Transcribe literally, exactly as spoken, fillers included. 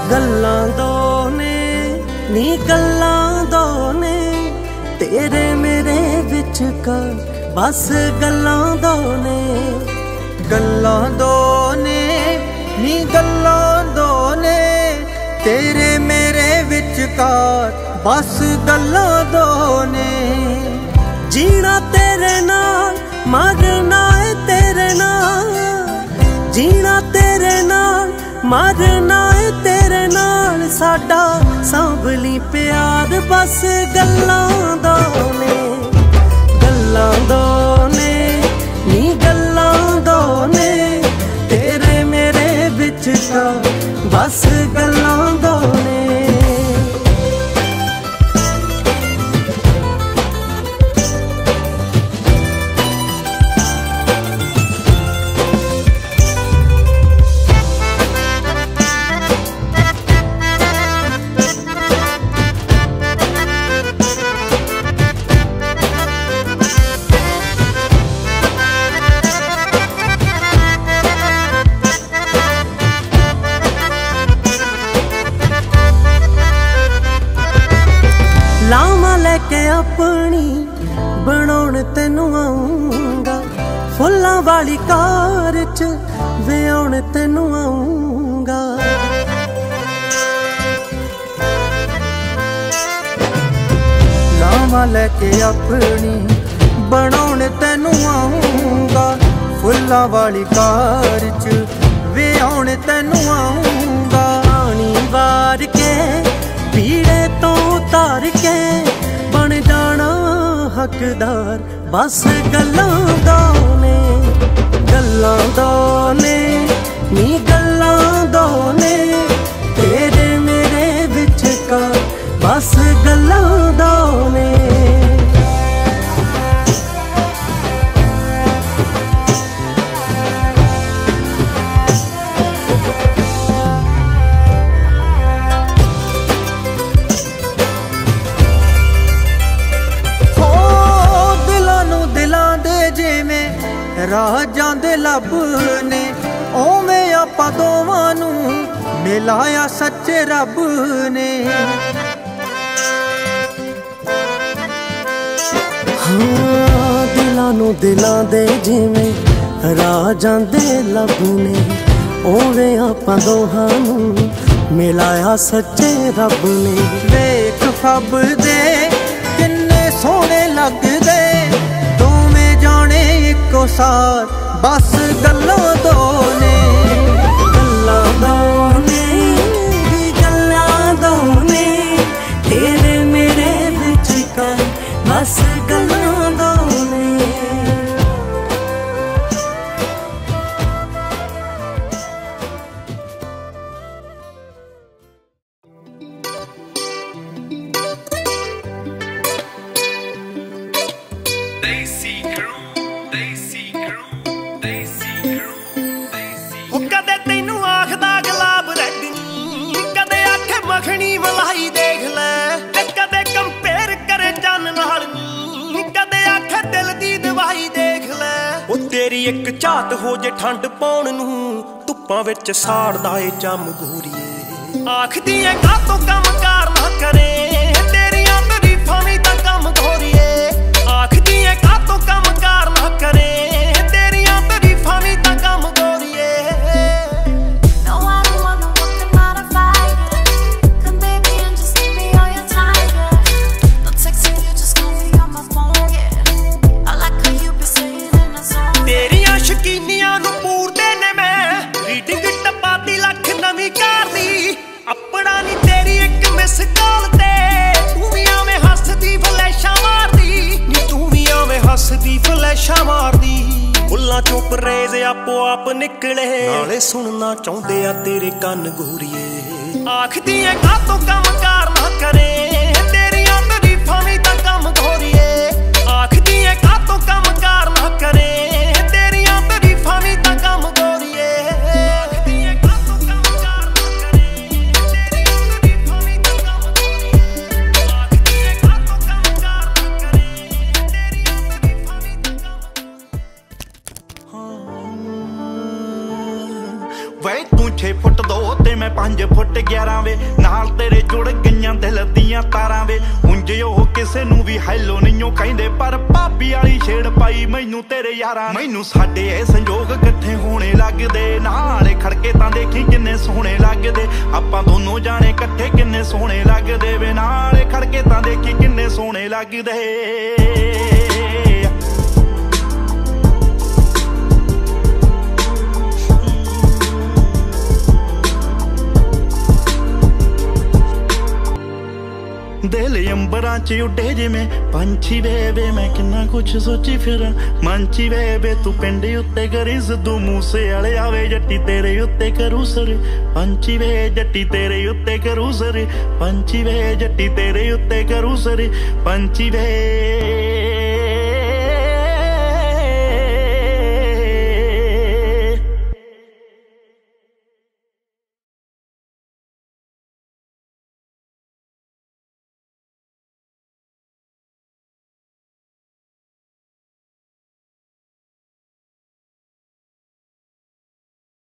गल्लां दो ने नी गल्लां दो ने तेरे मेरे विच का बस गल्लां दो ने गल्लां दो ने नी गल्लां दो ने तेरे मेरे विचकार बस गल्लां दो ने जीना तेरे नाल मरना है तेरे नाल जीना तेरे नाल मरना है तेरे नाल साडा सांभली प्यार बस गल्लां दो ने गल्लां दो ने नी गल्लां दो ने तेरे मेरे विच का बस गल्लां दो ने लावां लैके अपनी बनाउण तैनू आऊंगा फुल्लां वाली कार च विआउण तैनू आऊंगा लावां लैके अपनी बनाउण तैनू आऊंगा फुल्लां वाली कार च विआउण तैनू आऊंगा पानी वार के पीड़े तो उतार के बन जाना हकदार बस गल्लां दो ने गल्लां दो ने नी गल्लां दो ने तेरे मेरे विच का बस गल्लां दो ने राह जांदे लब ने ओवें आपां दोवां नूं मिलाया सच्चे रब ने हाँ दिलां नूं दिलां दे जिवें राह जांदे लब ने ओवें आपां दोहां नूं मिलाया सच्चे रब ने वेख फब दे किन्ने सोहणे लगदे जाने इको सार बस गल्लां दो ने गल्लां दो ने गल्लां दो ने तेरे मेरे विच का बस गल्लां दो ने तेरी एक झात हो जे ठंड पाउण नूं धुप्पां विच साड़दा ए चम गोरीए आखदी ऐ कातों कम कार ना करे तेरियां तरीफां वी तां कम गोरीए आखदी ऐ कातों कम कार ना करे तेरियां तरीफां वी तां कम गोरीए शकीनियां नूं पूरदे ने मैं रीडिंग टप्पा दी लख नवीं कार दी अपना नी तेरी एक मिस कॉल ते तू भी आवें हसदी फ्लैशां मारदी नी तू भी आवें हसदी फ्लैशां मारदी बुल्लां चों परेज आपो आप निकले नाले सुनना चाहुंदे आ तेरे कन्न गोरीए आखदी ऐ कातों कम कार ना करे तेरियां तरीफां वी तां कम गोरीए आखदी ऐ कातों कम कार ना करे छे फुट दो ते मैं पांच फुट ग्यारह वे नाल तेरे जुड़ गईयां दिल दियां तारां वे उंज ओह किसे नू भी हैलो नहीं कहंदे पर भाभी वाली छेड़ पाई मैनू तेरे यारां मैनू साडे ए संजोग इकट्ठे होने लगदे नाले खड़के तां देखी किन्ने सोहणे लगदे आपां दोनों जाने इकट्ठे किन्ने सोहणे लगदे वे नाले खड़के तां देखी किन्ने सोहणे लगदे दिल अंबरां च उड्डे जिवें पंछी वे वे मैं किन्ना कुछ सोची फिर मंची वे वे तू पिंड उत्ते करी सिद्धू मूसे वाले आवे जट्टी तेरे उत्ते करू सर पंछी वे जट्टी तेरे उत्ते करू सर पंछी वे जट्टी तेरे उत्ते करू सर पंछी वे